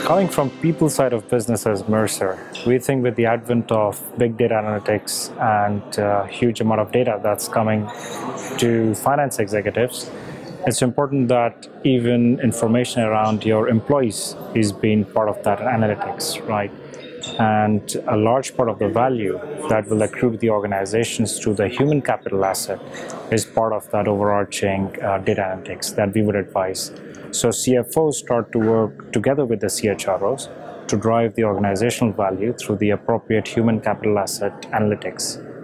Coming from people side of business as Mercer, we think with the advent of big data analytics and a huge amount of data that's coming to finance executives, it's important that even information around your employees is being part of that analytics, right? And a large part of the value that will accrue to the organizations through the human capital asset is part of that overarching data analytics that we would advise. So CFOs start to work together with the CHROs to drive the organizational value through the appropriate human capital asset analytics.